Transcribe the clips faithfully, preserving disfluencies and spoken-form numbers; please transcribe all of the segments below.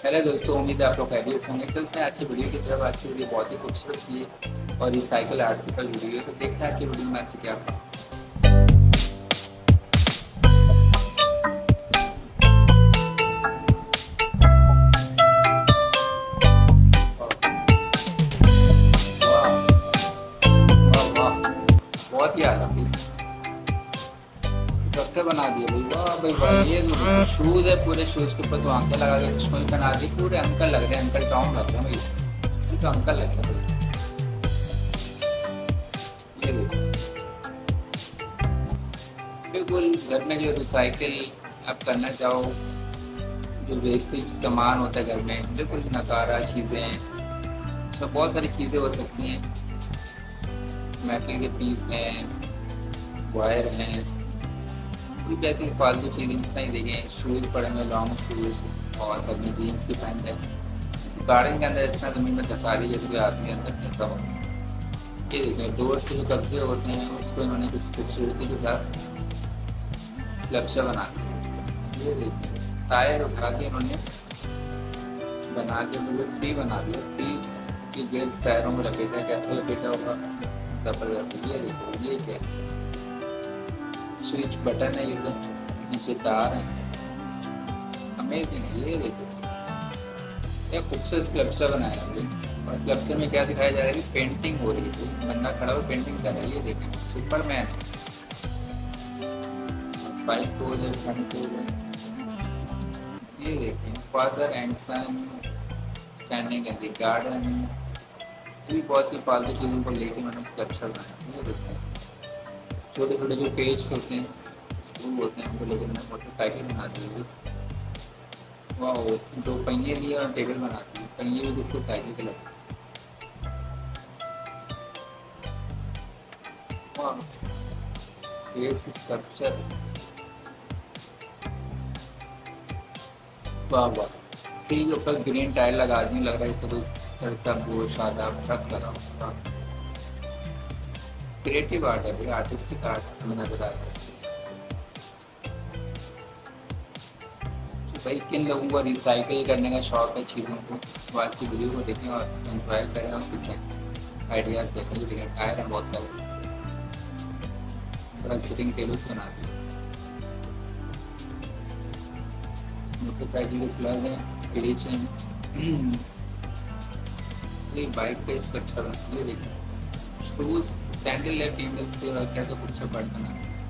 Hello दोस्तों, उम्मीद है आप लोग खैरियत से होंगे। चलते हैं आज की वीडियो की तरफ। आज की वीडियो बहुत ही खूबसूरत सी है और रिसाइकल आर्टिकल वीडियो है, तो देखते हैं आज की वीडियो में ऐसे क्या पास। बहुत ही आला भाई, डॉक्टर बना दिए भाई। वाह भाई वाह, ये शूज है, पूरे शूज के ऊपर तो अंकल लगा के चश्मा भी बना दिए। पूरे अंकल लग रहे हैं, अंकल टॉम लग रहे हैं भाई। ये तो अंकल लग रहे हैं भाई। ये बिल्कुल घर में जो रिसाइकिल आप करना चाहो, जो वेस्टेज सामान होता है घर में, बिल्कुल नकारा चीज़ें, इसमें बहुत सारी चीज़ें हो सकती हैं। मेटल के पीस हैं, वायर हैं, कुछ ऐसी फालतू चीज़ें इस तरह देखें। शूज़ पड़े हुए, लॉन्ग शूज़ और सब में जीन्स की पैंट है, गार्डन के अंदर इस तरह ज़मीन में धसा दी जैसे कोई आदमी अंदर धसा हो। ये देखें, डोर्स के जो कब्जे होते हैं उसको इन्होंने किस खूबसूरती के साथ स्लैब्स बना दिया। ये देखें, टायर उठा के इन्होंने बना के बिल्कुल फ्री बना दिया। फ्री की गेट टायरों में लपेटा, कैसे लपेटा होगा जबरदस्त। ये देखो, ये क्या स्विच बटन है, ये तो नीचे तार है, अमेजिंग है। ये देखो, ये खूबसूरत स्कल्पचर बनाया हमने। और स्कल्पचर में क्या दिखाया जा रहा है कि पेंटिंग हो रही है, बंदा खड़ा हो पेंटिंग कर रहा है। ये देखें, सुपरमैन है, फाइव टूल है, फ्रंट टूल है। ये देखें, father and son standing in the garden. भी बहुत ही फालतू चीज़ों को लेके मैंने स्कल्पचर बनाया। ये देखें, छोटे छोटे जो पेज होते हैं, स्क्रू होते हैं, उनको लेकर मैंने मोटरसाइकिल बना दी है। वाह, दो पहिए लिए और टेबल बना दी। पहिए भी किसके साइकिल के लगे। वाह, ये स्ट्रक्चर, वाह वाह। ट्री के ऊपर ग्रीन टायर लगा दी, लग रहा है जैसे कोई सरसा बोर शादा ट्रक लगा हुआ। क्रिएटिव आर्ट है भाई, आर्टिस्टिक आर्ट हमें नजर आ रहा है। तो भाई किन लोगों को रिसाइकिल करने का शौक है चीज़ों को, तो आज की वीडियो को देखें और एंजॉय करें और सीखें, आइडियाज़ देखें। जो देखें, टायर हैं बहुत सारे, पूरा सिटिंग टेबल्स बना दिए। मोटरसाइकिल के प्लग हैं, क्लिच हैं, बाइक का स्ट्रक्चर बना। ये देखें, शूज़ सैंडल है फीमेल्स के, और क्या तो कुछ बर्ड बना।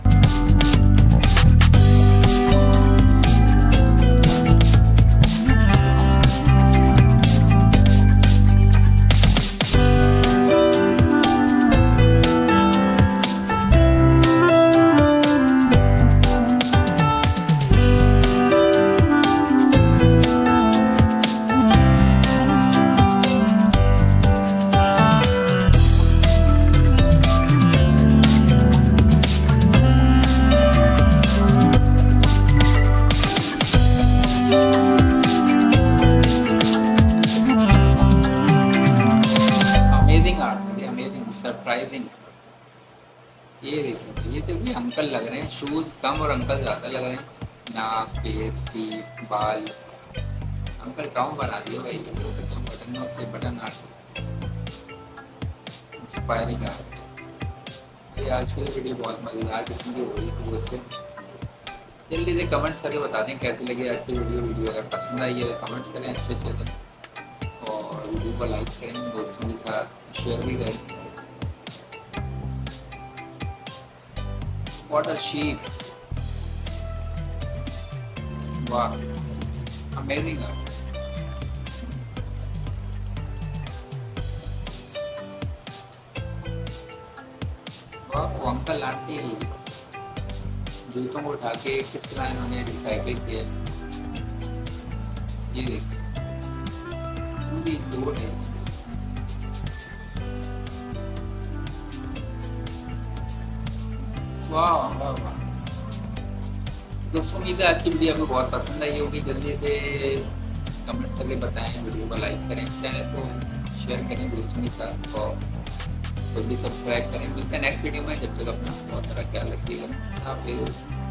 सरप्राइजिंग। ये देखिए, ये तो भी अंकल लग रहे हैं। शूज कम और अंकल ज़्यादा लग रहे हैं। नाक, फेस, टीथ, बाल, अंकल टॉम बना दिए भाई। बटन में से बटन आर्ट, इंस्पायरिंग आर्ट। ये आज की वीडियो बहुत मज़ेदार किस्म की हो रही है। तो उससे जल्दी से कमेंट्स करके बता दें कैसी लगी आज की वीडियो। वीडियो अगर पसंद आई है कमेंट्स करें अच्छे अच्छे, और वीडियो को लाइक करें, दोस्तों के साथ शेयर भी करें। What a sheep! Wow, amazing art. वाह, वो अंकल आंटी जूतों को उठा के किस तरह इन्होंने रिसाइकिल किया। ये देखिए, पूरी लोड है। वाह वाह वाह। दोस्तों, उम्मीद है आज की वीडियो आपको बहुत पसंद आई होगी। जल्दी से कमेंट्स करके बताएं, वीडियो को लाइक करें, चैनल को शेयर करें दोस्तों के साथ, और जल्दी सब्सक्राइब करें। मिलते हैं नेक्स्ट वीडियो में। जब तक अपना बहुत सारा ख्याल रखिएगा। आप